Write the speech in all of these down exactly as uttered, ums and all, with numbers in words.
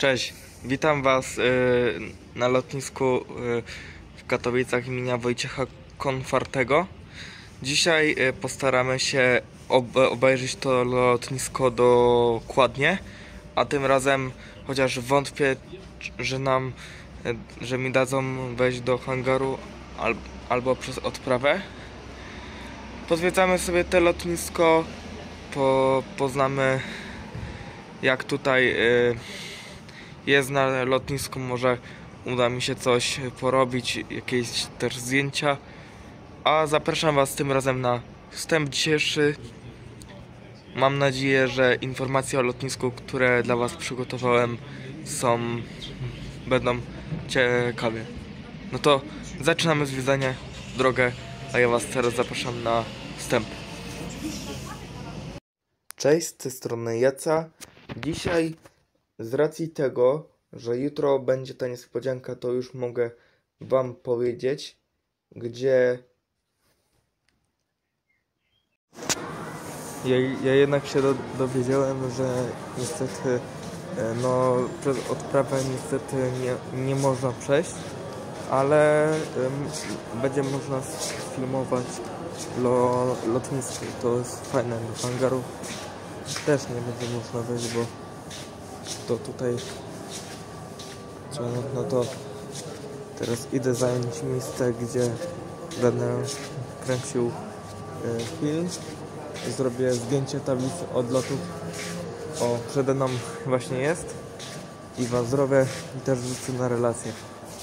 Cześć, witam Was y, na lotnisku y, w Katowicach imienia Wojciecha Konfartego. Dzisiaj y, postaramy się ob obejrzeć to lotnisko dokładnie, a tym razem, chociaż wątpię, że nam, y, że mi dadzą wejść do hangaru al albo przez odprawę. Pozwiedzamy sobie to lotnisko, po poznamy jak tutaj y, jest na lotnisku, może uda mi się coś porobić, jakieś też zdjęcia. A zapraszam Was tym razem na wstęp dzisiejszy. Mam nadzieję, że informacje o lotnisku, które dla Was przygotowałem, są, będą ciekawe. No to zaczynamy zwiedzanie, drogę, a ja Was teraz zapraszam na wstęp. Cześć, z tej strony Jaca. Dzisiaj z racji tego, że jutro będzie ta niespodzianka, to już mogę Wam powiedzieć, gdzie ja, ja jednak się do, dowiedziałem, że niestety no przez odprawę niestety nie, nie można przejść, ale um, będzie można filmować lo, lotnisko. To jest fajne. Do hangaru też nie będzie można wejść, bo to tutaj no to teraz idę zająć miejsce, gdzie będę kręcił y, film. Zrobię zdjęcie tablicy odlotów. O, przede mną właśnie jest. I Wam zdrowie i też wrzucę na relację.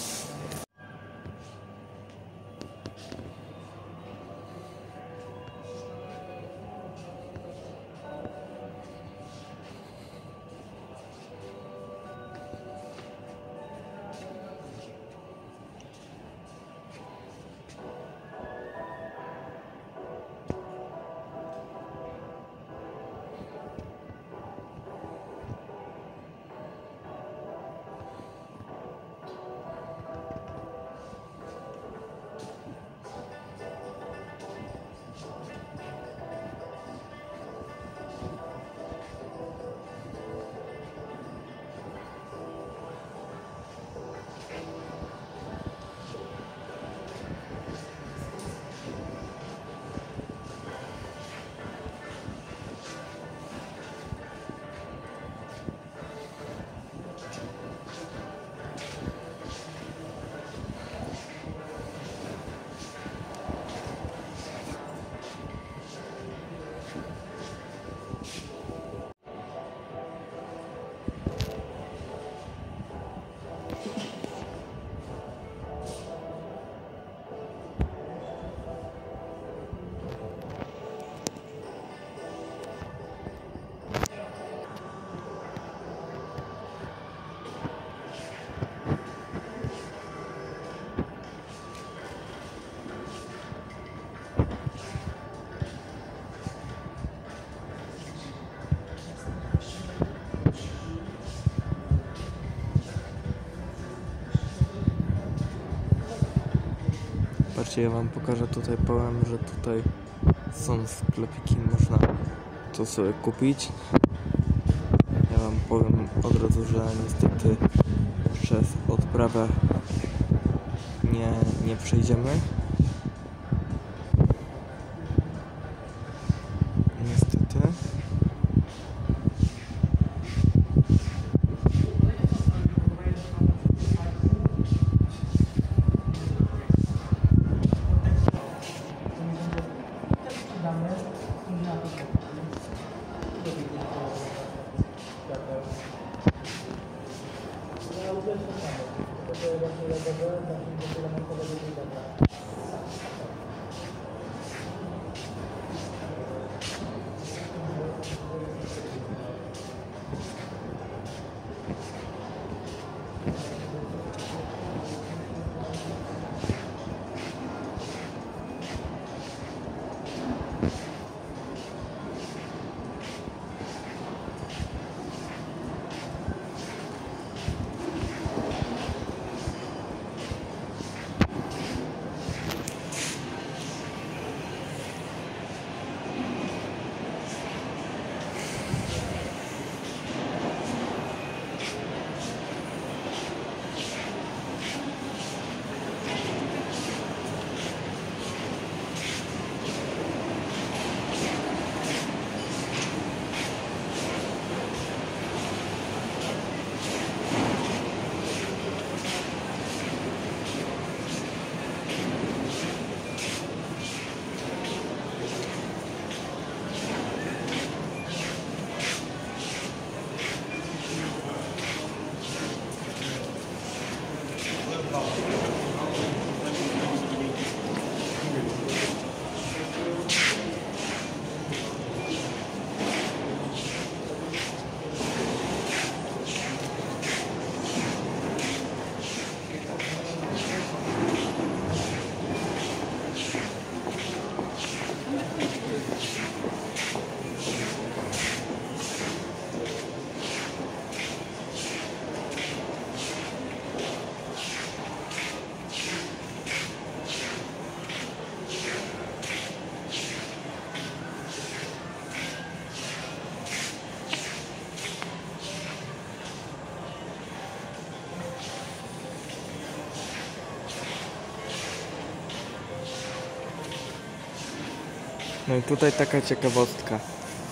Patrzcie, ja Wam pokażę tutaj, powiem, że tutaj są sklepiki, można to sobie kupić. Ja Wam powiem od razu, że niestety przez odprawę nie, nie przejdziemy. Niestety. No i tutaj taka ciekawostka.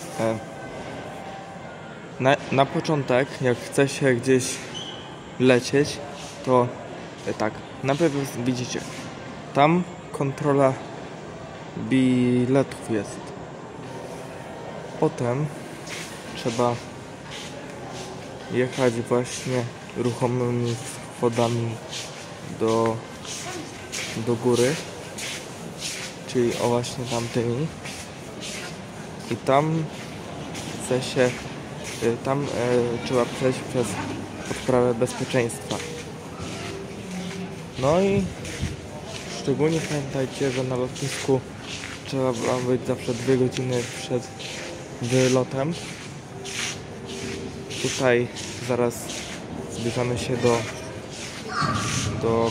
Na, na początek, jak chce się gdzieś lecieć, to tak, najpierw widzicie, tam kontrola biletów jest. Potem trzeba jechać właśnie ruchomymi schodami do, do góry, czyli o właśnie tamtymi. I tam chce się, tam e, trzeba przejść przez odprawę bezpieczeństwa. No i szczególnie pamiętajcie, że na lotnisku trzeba być zawsze dwie godziny przed wylotem. Tutaj zaraz zbliżamy się do, do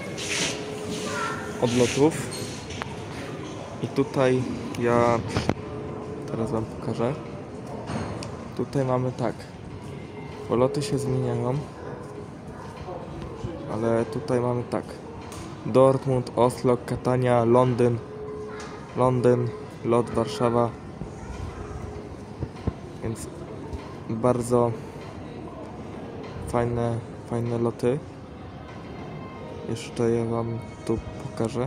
odlotów. I tutaj ja teraz wam pokażę. Tutaj mamy tak. Poloty się zmieniają. Ale tutaj mamy tak. Dortmund, Oslo, Catania, Londyn, Londyn, lot Warszawa. Więc bardzo fajne, fajne loty. Jeszcze ja wam tu pokażę.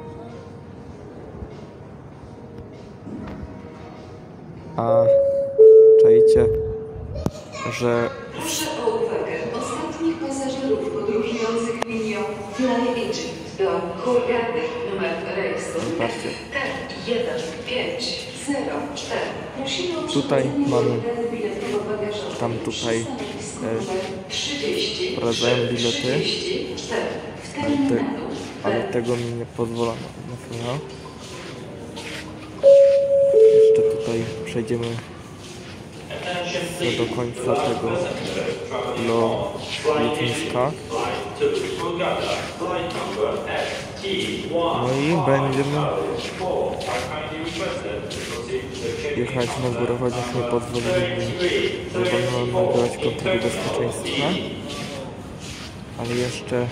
A czajcie, że proszę o uwagę ostatnich pasażerów podróżujących linią Fly Egypt do Hurghady numer rejsu T jeden pięć zero cztery. Musimy tutaj mamy tam tutaj sprawdzają e, bilety, ale, te, ale tego mi nie pozwolono na pewno. Jeszcze tutaj przejdziemy do końca tego do lotniska. No i będziemy jechać na górę, chociaż nie pozwolili mi nagrywać kontroli bezpieczeństwa. Ale jeszcze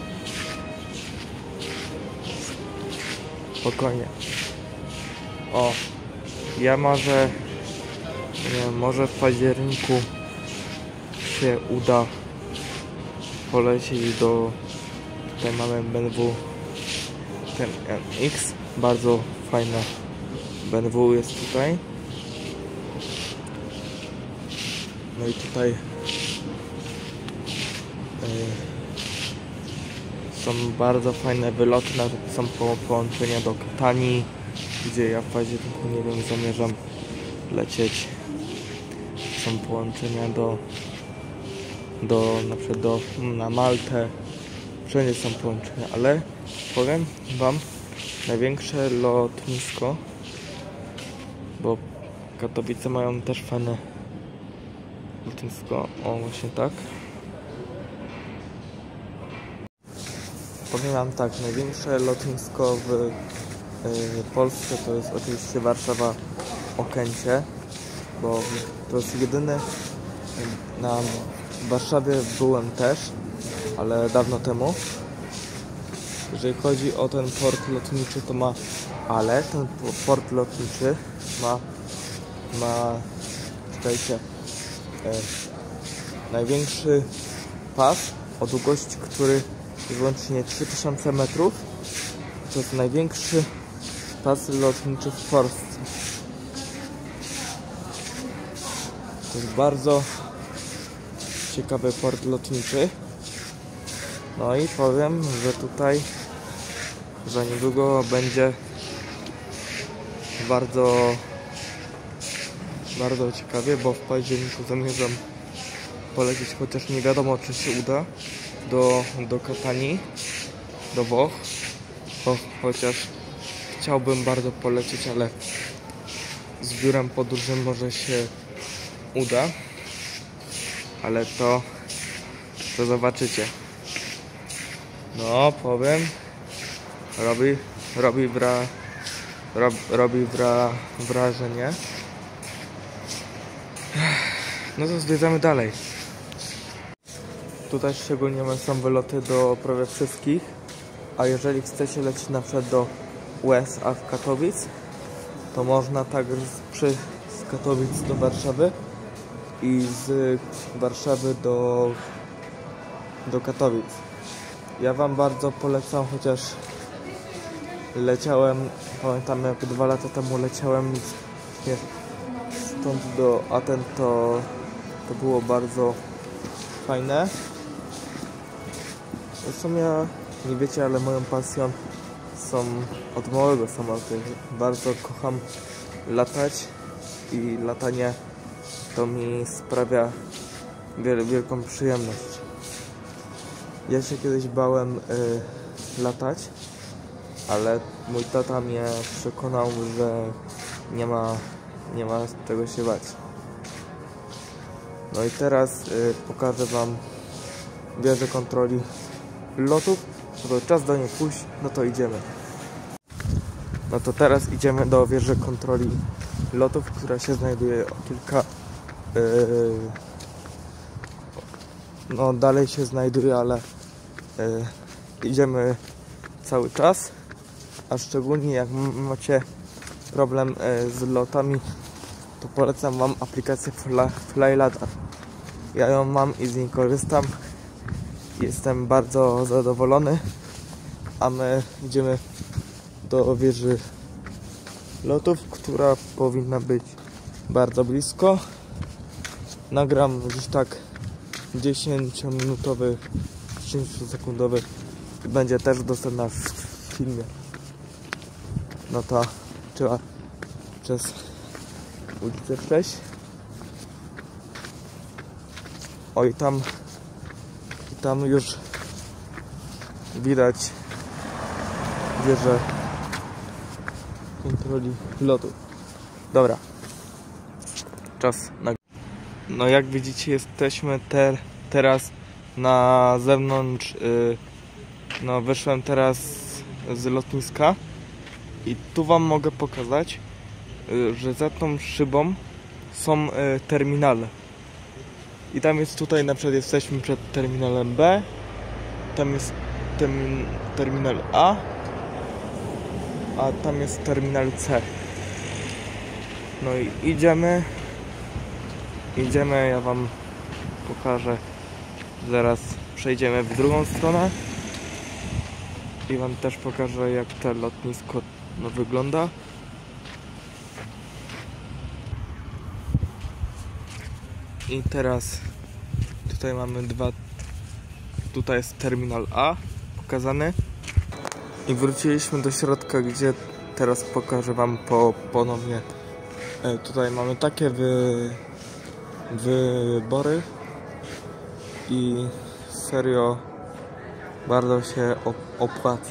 spokojnie. O, ja może nie, może w październiku się uda polecieć do, tutaj mamy B M W ten M X, bardzo fajne B M W jest tutaj. No i tutaj yy, są bardzo fajne wyloty, nawet są po, połączenia do Catanii, gdzie ja w październiku nie wiem, zamierzam lecieć. Są połączenia do, do na przykład do, na Maltę, wszędzie są połączenia, ale powiem wam, największe lotnisko, bo Katowice mają też fajne lotnisko, o właśnie tak. Powiem wam tak, największe lotnisko w y, Polsce to jest oczywiście Warszawa Okęcie, bo to jest jedyny, na Warszawie byłem też, ale dawno temu. Jeżeli chodzi o ten port lotniczy, to ma, ale ten port lotniczy ma, ma, czekajcie, e, największy pas o długości, który jest łącznie trzy tysiące metrów. To jest największy pas lotniczy w Polsce. To jest bardzo ciekawy port lotniczy. No i powiem, że tutaj za niedługo będzie bardzo bardzo ciekawie, bo w październiku zamierzam polecieć, chociaż nie wiadomo, czy się uda, do, do Catanii, do Włoch, bo chociaż chciałbym bardzo polecieć, ale z biurem podróży może się uda, ale to to zobaczycie. No powiem, robi robi wra, rob, robi wra, wrażenie. No to zwiedzamy dalej. Tutaj szczególnie są wyloty do prawie wszystkich, a jeżeli chcecie lecieć na przykład do U S A w Katowic, to można tak przy, z Katowic do Warszawy i z Warszawy do, do Katowic. Ja wam bardzo polecam, chociaż leciałem, pamiętam jak dwa lata temu leciałem nie, stąd do Aten, to, to było bardzo fajne. W sumie nie wiecie, ale moją pasją są od małego samoloty. Bardzo kocham latać i latanie to mi sprawia wiel wielką przyjemność. Ja się kiedyś bałem y, latać, ale mój tata mnie przekonał, że nie ma, nie ma czego się bać. No i teraz y, pokażę wam wieżę kontroli lotów. No to czas do niej pójść, no to idziemy. No to teraz idziemy do wieży kontroli lotów, która się znajduje o kilka yy, no dalej się znajduje, ale yy, idziemy cały czas, a szczególnie jak macie problem yy, z lotami, to polecam wam aplikację Flyradar. Ja ją mam i z niej korzystam. Jestem bardzo zadowolony, a my idziemy do wieży lotów, która powinna być bardzo blisko. Nagram gdzieś tak dziesięciominutowy, dziesięciosekundowy i będzie też dostępna w filmie. No to trzeba przez ulicę przejść. Oj, tam tam już widać wieżę kontroli lotu. Dobra, czas na... No jak widzicie, jesteśmy te, teraz na zewnątrz. Yy, no wyszłem teraz z lotniska i tu wam mogę pokazać, yy, że za tą szybą są yy, terminale. I tam jest tutaj, na przykład jesteśmy przed terminalem B, tam jest termin, terminal A, a tam jest terminal C. No i idziemy, idziemy, ja wam pokażę, zaraz przejdziemy w drugą stronę i wam też pokażę, jak to lotnisko no, wygląda. I teraz tutaj mamy dwa, tutaj jest terminal A pokazany i wróciliśmy do środka, gdzie teraz pokażę wam po, ponownie. E, tutaj mamy takie wy, wybory i serio bardzo się opłaca.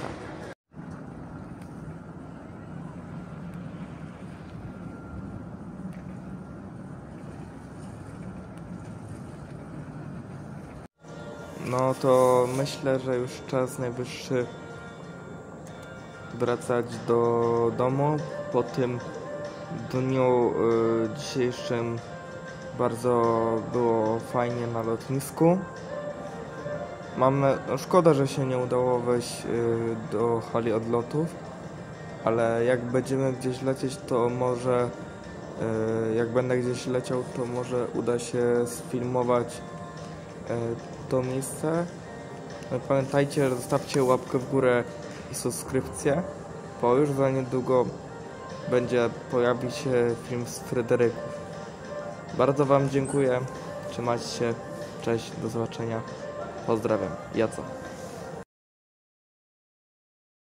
No to myślę, że już czas najwyższy wracać do domu. Po tym dniu y, dzisiejszym bardzo było fajnie na lotnisku. Mamy, no szkoda, że się nie udało wejść y, do hali odlotów, ale jak będziemy gdzieś lecieć, to może y, jak będę gdzieś leciał, to może uda się sfilmować y, to miejsce. Pamiętajcie, że zostawcie łapkę w górę i subskrypcję, bo już za niedługo będzie pojawi się film z Fryderyków. Bardzo wam dziękuję, trzymajcie się, cześć, do zobaczenia, pozdrawiam, Jaco.